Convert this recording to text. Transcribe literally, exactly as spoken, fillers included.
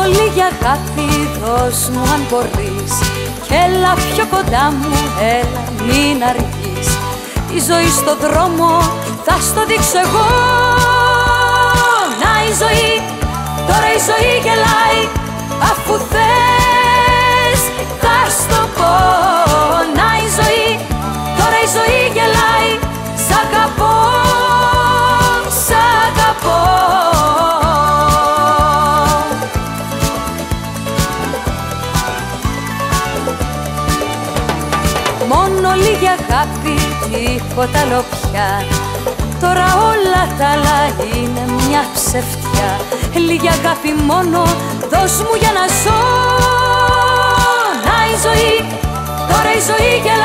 λίγη αγάπη δώσ' μου αν μπορείς, κι έλα πιο κοντά μου, έλα μην αργείς. Η ζωή στο δρόμο θα στο δείξω εγώ. Να η ζωή, τώρα η ζωή γελάει, αφού θες θα στο πω. Να η ζωή, τώρα η ζωή γελάει, σ' αγαπώ, σ' αγαπώ. Μόνο λίγη αγάπη, τίποτα άλλο πια. Τώρα όλα τα άλλα είναι μια ψευτιά. Λίγη αγάπη μόνο, δώσ' μου για να ζω. Να η ζωή, τώρα η ζωή γελάει,